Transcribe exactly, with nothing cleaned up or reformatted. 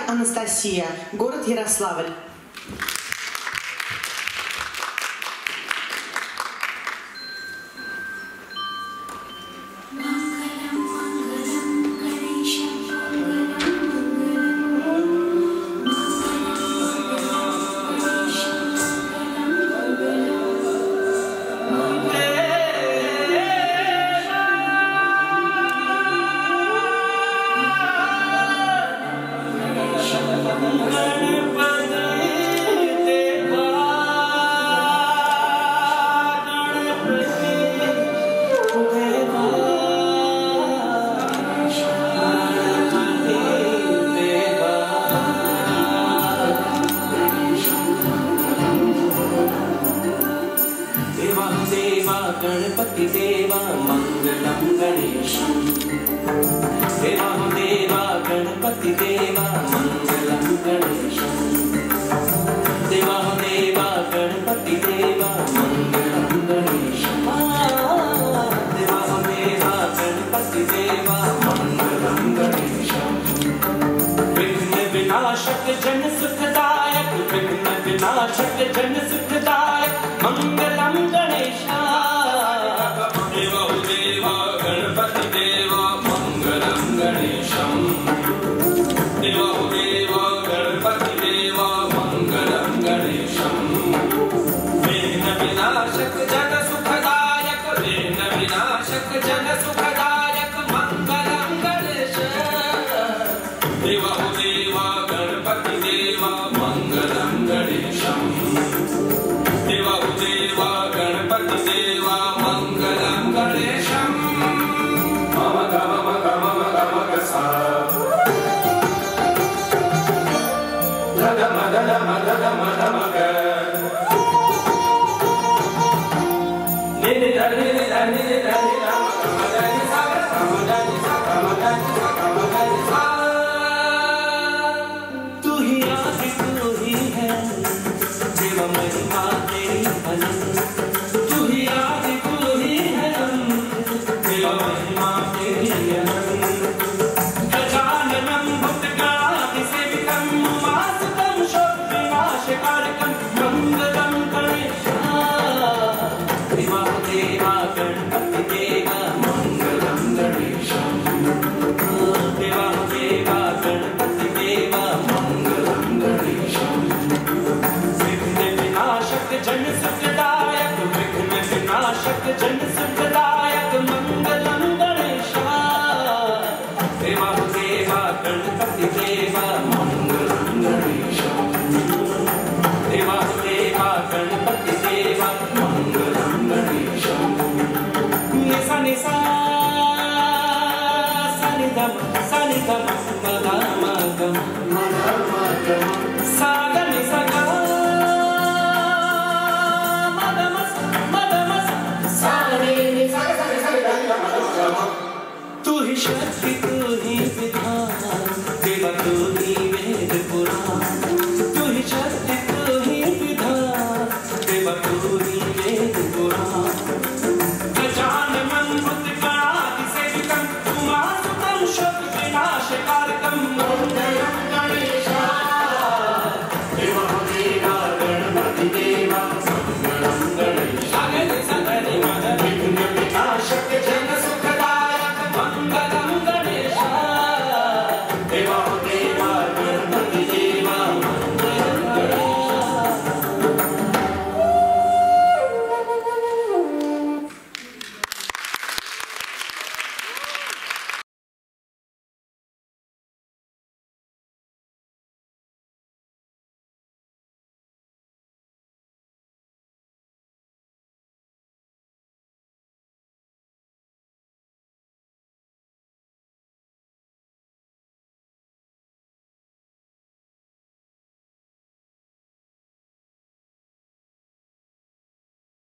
Анастасия, город Ярославль. गणपति देवा मंगलम गणेशम देवा देवा गणपति देवा मंगलम गणेशम देवा देवा गणपति देवा मंगलम गणेशम देवा देवा गणपति देवा मंगलम गणेशम विघ्न विनाशक जन सुखदायक विघ्न विनाशक जन सुखदायक मंगलम गणेशा देवा देवा गणपति देवा मंगलम गणेशम देवा देवा गणपति देवा मंगलम गणेशम विघ्न विनाशक जन सुखदायक विघ्न विनाशक जन सुखदायक मंगलम गणेश देवा देवा गणपति देवा मंगलम गणेशम देवा देवा गणपति देवा मंगलम गणेशम मम गम गम गम गसा लदम लदम लदम लदम ग निनि धनि धनि धनि राम गम धनि सा गम धनि सा गम धनि सा गम धनि सा तू ही आदि तू ही है देवा महिमा तेरी अनंत तू ही आदि तू ही है देवा महिमा तेरी अनंत गजाननं भूतगणादि सेवितं उमासुतं शोकविनाशकारकं मंगलं गणेशा देवा देवा गणपति देवा मंगलं गणेशं देवा देवा गणपति देवा मंगलं गणेशं विघ्न विनाशक जन सुखदायक विघ्न विनाशक जन सुखदायक मंगलम गणेशा देवा देवा गणपति देवा मंगलम गणेशा देवा देवा गणपति देवा मंगलम गणेशा निसा निसा सनिधम सनिधम मदमगम मदमगम सागनि सगा तू ही शक्ति तू ही विधान देवा तू ही वेद पुराण तू ही शक्ति तू ही विधान देवा तू ही वेद पुराण गजाननं भूतगणादि सेवितं उमासुतं शोकविनाशकारकं मंगलं गणेशा देवा देवा गणपति देवा मंगलं गणेशा सगनि सगनि मद विघ्न विनाशक जन सुखदायक मंगलम